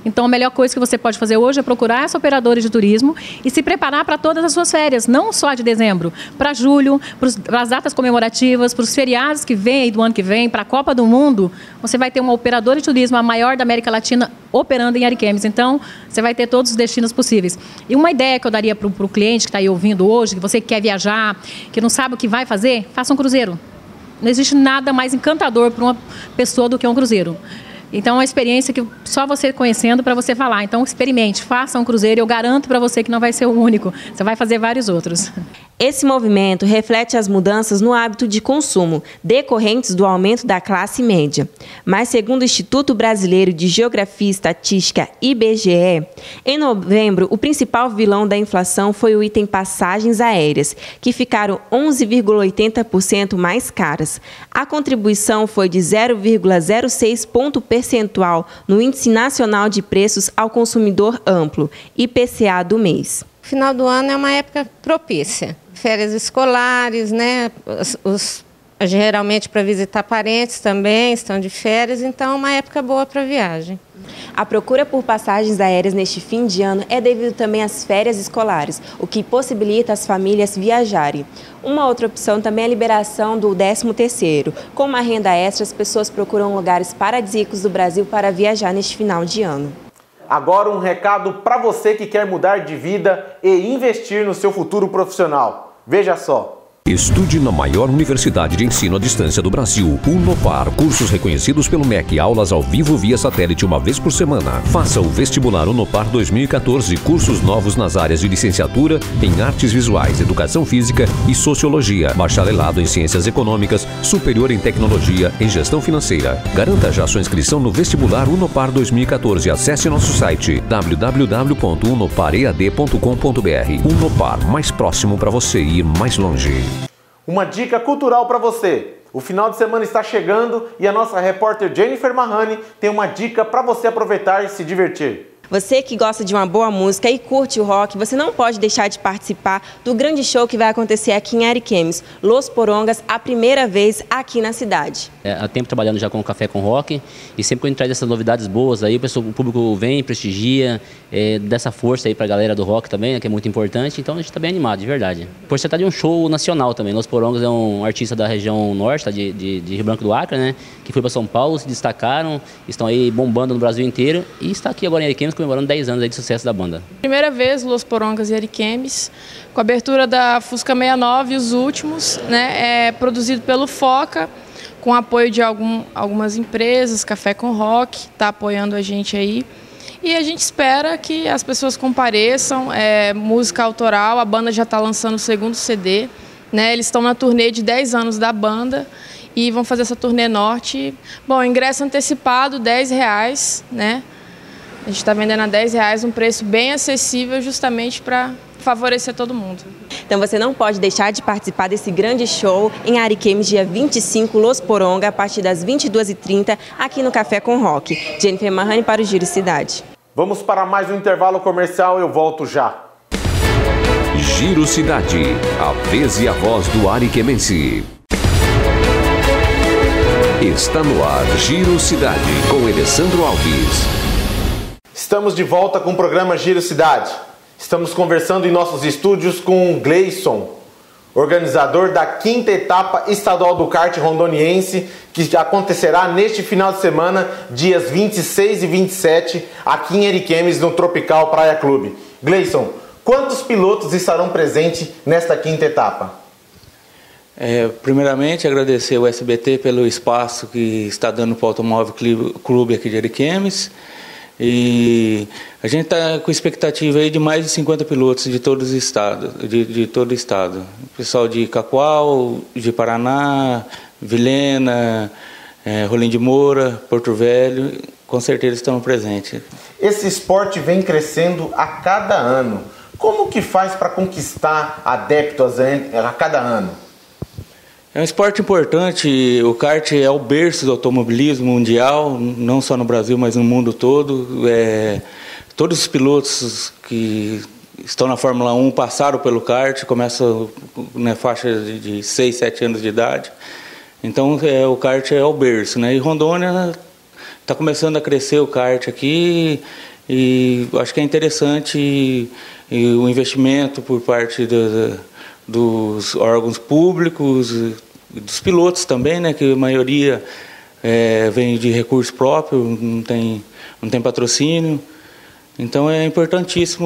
M: Então, a melhor coisa que você pode fazer hoje é procurar essa operadora de turismo e se preparar para todas as suas férias, não só de dezembro, para julho, para as datas comemorativas, para os feriados que vêm aí do ano que vem, para a Copa do Mundo. Você vai ter uma operadora de turismo, a maior da América Latina, operando em Ariquemes. Então, você vai ter todos os destinos possíveis. E uma ideia que eu daria para o cliente que está aí ouvindo hoje, que você quer viajar, que não sabe o que vai fazer, faça um cruzeiro. Não existe nada mais encantador para uma pessoa do que um cruzeiro. Então, é uma experiência que só você conhecendo para você falar. Então, experimente, faça um cruzeiro e eu garanto para você que não vai ser o único. Você vai fazer vários outros.
F: Esse movimento reflete as mudanças no hábito de consumo, decorrentes do aumento da classe média. Mas, segundo o Instituto Brasileiro de Geografia e Estatística, I B G E, em novembro, o principal vilão da inflação foi o item passagens aéreas, que ficaram onze vírgula oitenta por cento mais caras. A contribuição foi de zero vírgula zero seis ponto percentual no Índice Nacional de Preços ao Consumidor Amplo, I P C A do mês.
N: O final do ano é uma época propícia. Férias escolares, né? Os, os, geralmente para visitar parentes também estão de férias, então é uma época boa para viagem.
F: A procura por passagens aéreas neste fim de ano é devido também às férias escolares, o que possibilita as famílias viajarem. Uma outra opção também é a liberação do décimo terceiro. Com uma renda extra, as pessoas procuram lugares paradisíacos do Brasil para viajar neste final de ano.
B: Agora um recado para você que quer mudar de vida e investir no seu futuro profissional. Veja só.
A: Estude na maior universidade de ensino à distância do Brasil, Unopar. Cursos reconhecidos pelo M E C, aulas ao vivo via satélite uma vez por semana. Faça o vestibular Unopar dois mil e quatorze, cursos novos nas áreas de licenciatura em artes visuais, educação física e sociologia, bacharelado em ciências econômicas, superior em tecnologia e gestão financeira. Garanta já sua inscrição no vestibular Unopar dois mil e quatorze. Acesse nosso site w w w ponto unopar e a d ponto com ponto b r. Unopar, mais próximo para você ir mais longe.
B: Uma dica cultural para você. O final de semana está chegando e a nossa repórter Jennifer Mahani tem uma dica para você aproveitar e se divertir.
F: Você que gosta de uma boa música e curte o rock, você não pode deixar de participar do grande show que vai acontecer aqui em Ariquemes, Los Porongas, a primeira vez aqui na cidade.
O: É, há tempo trabalhando já com o Café com Rock e sempre que a gente traz essas novidades boas, aí o, pessoal, o público vem, prestigia, é, dessa força aí para a galera do rock também, né, que é muito importante, então a gente está bem animado, de verdade. Por se tratar de um show nacional também, Los Porongas é um artista da região norte, tá, de, de, de Rio Branco do Acre, né, que foi para São Paulo, se destacaram, estão aí bombando no Brasil inteiro e está aqui agora em Ariquemes comemorando dez anos aí de sucesso da banda.
P: Primeira vez, Los Porongas e Ariquemes, com a abertura da Fusca sessenta e nove e os últimos, né, é produzido pelo Foca, com apoio de algum, algumas empresas, Café com Rock, está apoiando a gente aí. E a gente espera que as pessoas compareçam, é, música autoral, a banda já está lançando o segundo C D, né, eles estão na turnê de dez anos da banda e vão fazer essa turnê norte. Bom, ingresso antecipado, dez reais, né? A gente está vendendo a dez reais, um preço bem acessível justamente para favorecer todo mundo.
F: Então você não pode deixar de participar desse grande show em Ariquemes, dia vinte e cinco, Los Poronga, a partir das vinte e duas e trinta, aqui no Café com Rock. Jennifer Mahani para o Giro Cidade.
B: Vamos para mais um intervalo comercial, eu volto já.
A: Giro Cidade, a vez e a voz do ariquemense. Está no ar, Giro Cidade, com Alessandro Alves.
B: Estamos de volta com o programa Giro Cidade. Estamos conversando em nossos estúdios com o Gleison, organizador da quinta etapa estadual do kart rondoniense, que acontecerá neste final de semana, dias vinte e seis e vinte e sete, aqui em Ariquemes, no Tropical Praia Clube. Gleison, quantos pilotos estarão presentes nesta quinta etapa?
Q: É, primeiramente, agradecer ao S B T pelo espaço que está dando para o Automóvel Clube aqui de Ariquemes. E a gente está com expectativa aí de mais de cinquenta pilotos de todos os estados, de, de todo o estado. Pessoal de Cacoal, de Paraná, Vilhena, é, Rolim de Moura, Porto Velho, com certeza estão presentes.
B: Esse esporte vem crescendo a cada ano. Como que faz para conquistar adeptos a cada ano?
Q: É um esporte importante, o kart é o berço do automobilismo mundial, não só no Brasil, mas no mundo todo. É, todos os pilotos que estão na Fórmula um passaram pelo kart, começam na faixa de seis, sete anos de idade. Então é, o kart é o berço, né? E Rondônia está começando a crescer o kart aqui e acho que é interessante e, e o investimento por parte da, dos órgãos públicos, dos pilotos também, né, que a maioria é, vem de recurso próprio, não tem, não tem patrocínio. Então é importantíssimo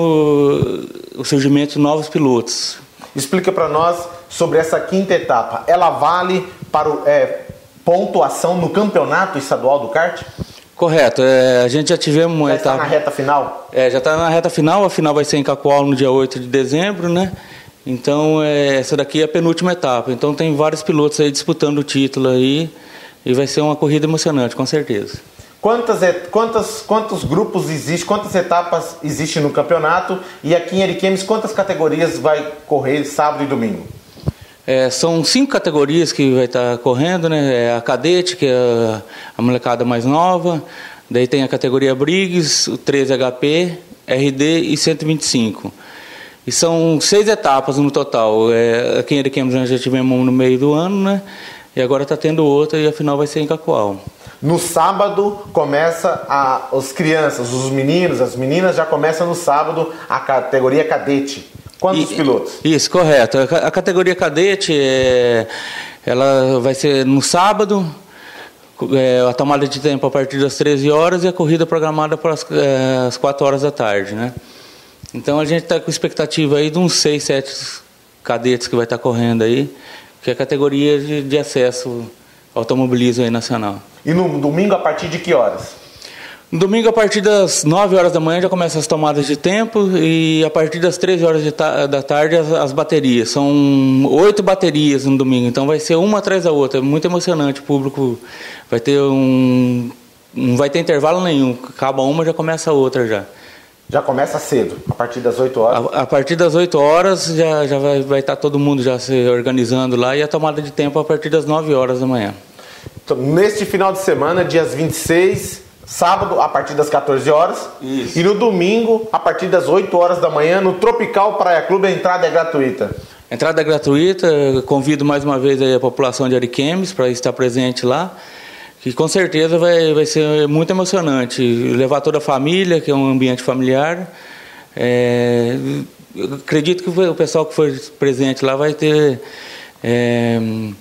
Q: o surgimento de novos pilotos.
B: Explica para nós sobre essa quinta etapa. Ela vale para o, é, pontuação no campeonato estadual do kart?
Q: Correto. É, a gente já tivemos uma
B: já
Q: etapa...
B: está na reta final?
Q: É, já está na reta final. A final vai ser em Cacoal no dia oito de dezembro, né? Então, é, essa daqui é a penúltima etapa. Então, tem vários pilotos aí disputando o título aí e vai ser uma corrida emocionante, com certeza.
B: Quantas, quantas, quantos grupos existem, quantas etapas existem no campeonato e aqui em Ariquemes, quantas categorias vai correr sábado e domingo?
Q: É, são cinco categorias que vai estar correndo, né? É a cadete, que é a, a molecada mais nova, daí tem a categoria Briggs, o treze H P, R D e cento e vinte e cinco. E são seis etapas no total. É, aqui em Ariquemes nós já tivemos um no meio do ano, né? E agora está tendo outra e a final vai ser em Cacoal.
B: No sábado começa a, os crianças, os meninos, as meninas já começam no sábado a categoria cadete. Quantos e, pilotos?
Q: Isso, correto. A, a categoria cadete é, ela vai ser no sábado, é, a tomada de tempo a partir das treze horas e a corrida programada para as, é, as quatro horas da tarde, né? Então a gente está com expectativa aí de uns seis, sete cadetes que vai estar correndo aí, que é a categoria de, de acesso ao automobilismo aí nacional.
B: E no domingo a partir de que horas?
Q: No domingo a partir das nove horas da manhã já começam as tomadas de tempo e a partir das treze horas de ta da tarde as, as baterias. São oito baterias no domingo, então vai ser uma atrás da outra. É muito emocionante, o público vai ter um... não vai ter intervalo nenhum, acaba uma já começa a outra já.
B: Já começa cedo, a partir das oito horas?
Q: A, a partir das oito horas já, já vai, vai estar todo mundo já se organizando lá e a tomada de tempo a partir das nove horas da manhã.
B: Então, neste final de semana, dias vinte e seis, sábado, a partir das quatorze horas. Isso. E no domingo, a partir das oito horas da manhã, no Tropical Praia Clube, a entrada é gratuita.
Q: A entrada é gratuita, convido mais uma vez a população de Ariquemes para estar presente lá. Que com certeza vai, vai ser muito emocionante, levar toda a família, que é um ambiente familiar. É, eu acredito que o pessoal que for presente lá vai ter é,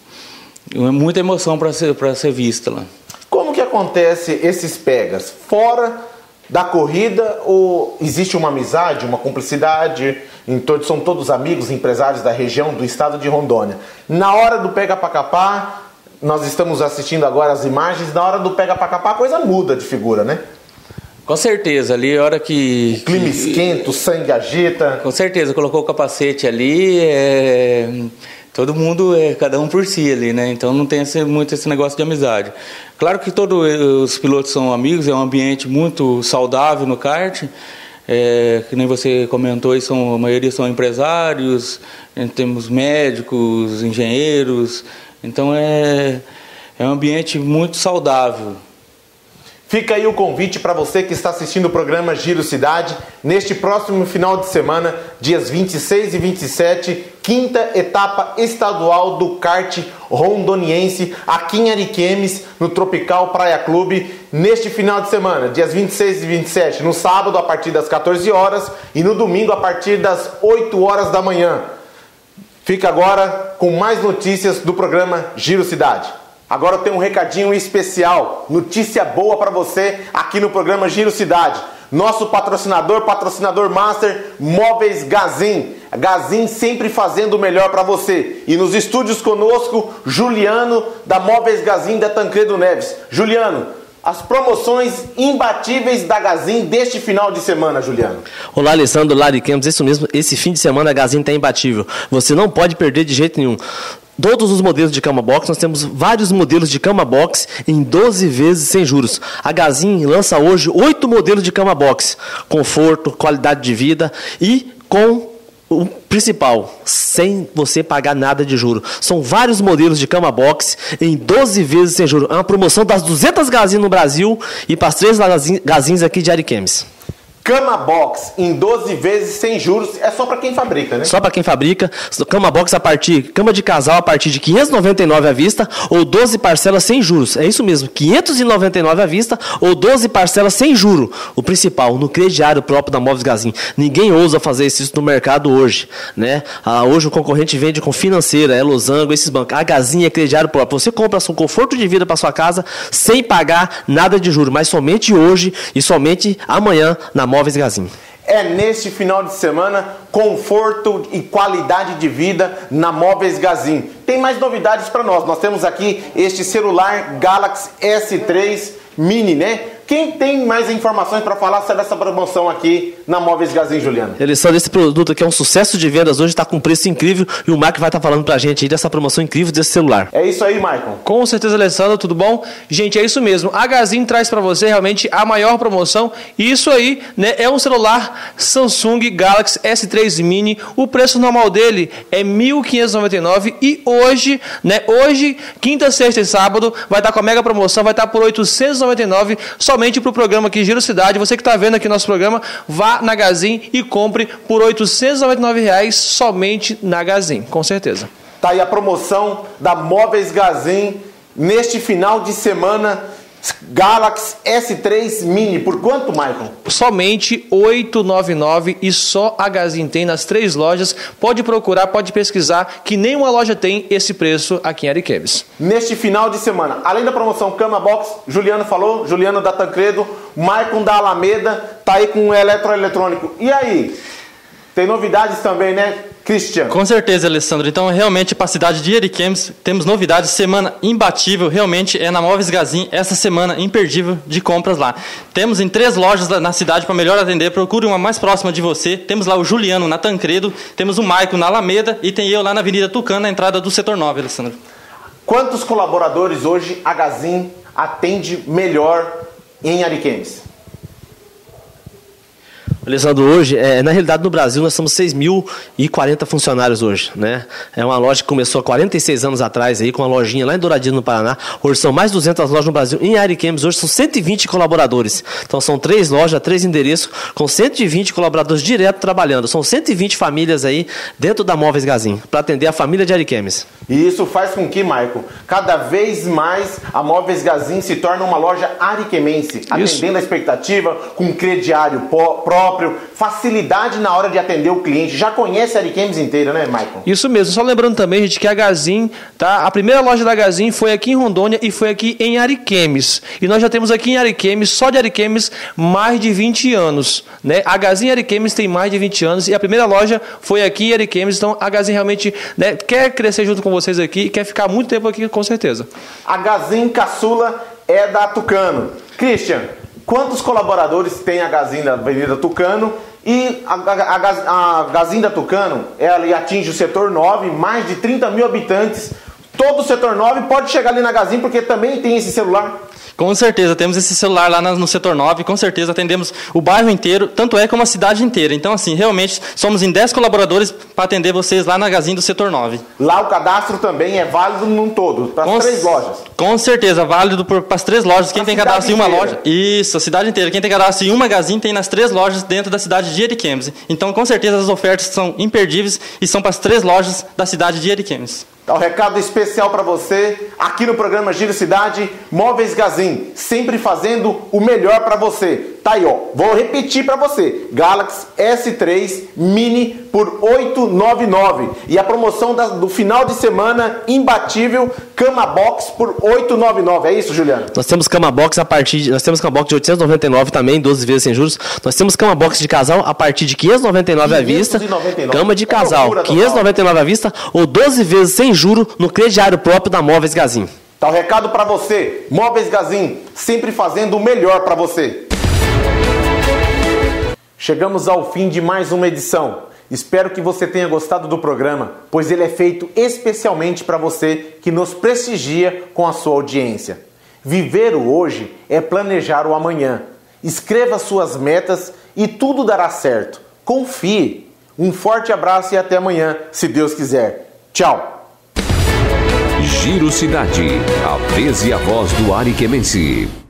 Q: muita emoção para ser, para ser vista lá.
B: Como que acontece esses pegas? Fora da corrida ou existe uma amizade, uma cumplicidade? Em todos, são todos amigos, empresários da região, do estado de Rondônia. Na hora do pega pra capar, nós estamos assistindo agora as imagens, na hora do pega pra capar a coisa muda de figura, né?
Q: Com certeza, ali a hora que...
B: O clima esquenta, o sangue agita.
Q: Com certeza, colocou o capacete ali, é, todo mundo, é cada um por si ali, né? Então não tem esse, muito esse negócio de amizade. Claro que todos os pilotos são amigos, é um ambiente muito saudável no kart, é, que nem você comentou, são, a maioria são empresários, temos médicos, engenheiros... Então é, é um ambiente muito saudável.
B: Fica aí o convite para você que está assistindo o programa Giro Cidade, neste próximo final de semana, dias vinte e seis e vinte e sete, quinta etapa estadual do kart rondoniense, aqui em Ariquemes, no Tropical Praia Clube, neste final de semana, dias vinte e seis e vinte e sete, no sábado a partir das quatorze horas e no domingo a partir das oito horas da manhã. Fica agora com mais notícias do programa Giro Cidade. Agora eu tenho um recadinho especial, notícia boa para você aqui no programa Giro Cidade. Nosso patrocinador, patrocinador master, Móveis Gazin. Gazin sempre fazendo o melhor para você. E nos estúdios conosco, Juliano da Móveis Gazin da Tancredo Neves. Juliano, as promoções imbatíveis da Gazin deste final de semana, Juliano.
R: Olá, Alessandro, olá, Ariquemes. Isso mesmo, esse fim de semana a Gazin está imbatível. Você não pode perder de jeito nenhum. Todos os modelos de cama box, nós temos vários modelos de cama box em doze vezes sem juros. A Gazin lança hoje oito modelos de cama box. Conforto, qualidade de vida e com o principal, sem você pagar nada de juro. São vários modelos de cama box em doze vezes sem juro. É uma promoção das duzentas Gazin no Brasil e para as três Gazins aqui de Ariquemes.
B: Cama Box em doze vezes sem juros, é só para quem fabrica, né?
R: Só para quem fabrica. Cama Box a partir, cama de casal a partir de quinhentos e noventa e nove reais à vista ou doze parcelas sem juros. É isso mesmo, quinhentos e noventa e nove reais à vista ou doze parcelas sem juro. O principal, no crediário próprio da Móveis Gazin. Ninguém ousa fazer isso no mercado hoje, né? Ah, hoje o concorrente vende com Financeira, é Losango, esses bancos. A Gazin é crediário próprio. Você compra seu conforto de vida para sua casa sem pagar nada de juros, mas somente hoje e somente amanhã na Móveis Gazin.
B: É neste final de semana, conforto e qualidade de vida na Móveis Gazin. Tem mais novidades para nós. Nós temos aqui este celular Galaxy S três Mini, né? Quem tem mais informações para falar sobre essa promoção aqui na Móveis Gazin, Juliano?
R: Eles são desse produto aqui, é um sucesso de vendas hoje, está com um preço incrível e o Marco vai estar falando para a gente aí dessa promoção incrível desse celular.
B: É isso aí, Maicon.
S: Com certeza, Alessandro, tudo bom? Gente, é isso mesmo. A Gazin traz para você realmente a maior promoção e isso aí, né, é um celular Samsung Galaxy S três Mini. O preço normal dele é mil quinhentos e noventa e nove reais e hoje, né, hoje, quinta, sexta e sábado, vai estar com a mega promoção, vai estar por oitocentos e noventa e nove reais somente para o programa aqui Giro Cidade. Você que está vendo aqui nosso programa, vá na Gazin e compre por oitocentos e noventa e nove reais somente na Gazin, com certeza.
B: Tá aí a promoção da Móveis Gazin neste final de semana. Galaxy S três Mini, por quanto, Maicon?
S: Somente oitocentos e noventa e nove reais e só a Gazin tem nas três lojas. Pode procurar, pode pesquisar, que nenhuma loja tem esse preço aqui em Ariquemes.
B: Neste final de semana, além da promoção Cama Box, Juliano falou, Juliano da Tancredo, Maicon da Alameda, tá aí com o eletroeletrônico. E aí? Tem novidades também, né, Christian?
T: Com certeza, Alessandro. Então, realmente, para a cidade de Ariquemes, temos novidades. Semana imbatível, realmente, é na Móveis Gazin. Essa semana imperdível de compras lá. Temos em três lojas na cidade para melhor atender. Procure uma mais próxima de você. Temos lá o Juliano na Tancredo, temos o Maicon na Alameda e tem eu lá na Avenida Tucano, na entrada do Setor nove, Alessandro.
B: Quantos colaboradores hoje a Gazin atende melhor em Ariquemes?
R: Alessandro, hoje, é, na realidade no Brasil nós somos seis mil e quarenta funcionários hoje, né? É uma loja que começou há quarenta e seis anos atrás aí, com uma lojinha lá em Douradina, no Paraná. Hoje são mais de duzentas lojas no Brasil. Em Ariquemes hoje são cento e vinte colaboradores. Então são três lojas, três endereços, com cento e vinte colaboradores direto trabalhando. São cento e vinte famílias aí dentro da Móveis Gazin, para atender a família de Ariquemes.
B: E isso faz com que, Maicon, cada vez mais a Móveis Gazin se torne uma loja ariquemense, atendendo isso. A expectativa, com crediário próprio, facilidade na hora de atender o cliente. Já conhece a Ariquemes inteira, né, Maicon?
S: Isso mesmo. Só lembrando também, gente, que a Gazin, tá? A primeira loja da Gazin foi aqui em Rondônia e foi aqui em Ariquemes. E nós já temos aqui em Ariquemes, só de Ariquemes, mais de vinte anos, né? A Gazin Ariquemes tem mais de vinte anos e a primeira loja foi aqui em Ariquemes. Então a Gazin realmente, né, quer crescer junto com vocês aqui e quer ficar muito tempo aqui, com certeza.
B: A Gazin Caçula é da Tucano. Christian, quantos colaboradores tem a Gazin da Avenida Tucano? E a, a, a Gazin da Tucano, ela atinge o setor nove, mais de trinta mil habitantes. Todo o setor nove pode chegar ali na Gazin, porque também tem esse celular.
T: Com certeza, temos esse celular lá no setor nove, com certeza atendemos o bairro inteiro, tanto é como a cidade inteira. Então, assim, realmente somos em dez colaboradores para atender vocês lá na Gazin do setor nove.
B: Lá o cadastro também é válido num todo, para as três lojas.
T: Com certeza, válido para as três lojas. Quem a tem cadastro em uma loja... Isso, a cidade inteira. Quem tem cadastro em uma Gazin tem nas três lojas dentro da cidade de Ariquemes. Então, com certeza, as ofertas são imperdíveis e são para as três lojas da cidade de Ariquemes.
B: Tá o recado especial para você, aqui no programa Giro Cidade, Móveis Gazin, sempre fazendo o melhor para você. Tá aí, ó, vou repetir para você, Galaxy S três Mini por oitocentos e noventa e nove reais. E a promoção da, do final de semana, imbatível, Cama Box por oitocentos e noventa e nove reais. É isso, Juliano?
R: Nós temos Cama Box a partir de, nós temos Cama Box de oitocentos e noventa e nove reais também, doze vezes sem juros. Nós temos Cama Box de casal a partir de quinhentos e noventa e nove reais à vista. Cama de casal, quinhentos e noventa e nove reais à vista ou doze vezes sem juro no crediário próprio da Móveis Gazin.
B: Tá o recado para você, Móveis Gazin, sempre fazendo o melhor para você. Chegamos ao fim de mais uma edição. Espero que você tenha gostado do programa, pois ele é feito especialmente para você que nos prestigia com a sua audiência. Viver o hoje é planejar o amanhã. Escreva suas metas e tudo dará certo. Confie. Um forte abraço e até amanhã, se Deus quiser. Tchau.
A: Giro Cidade, a vez e a voz do ariquemense.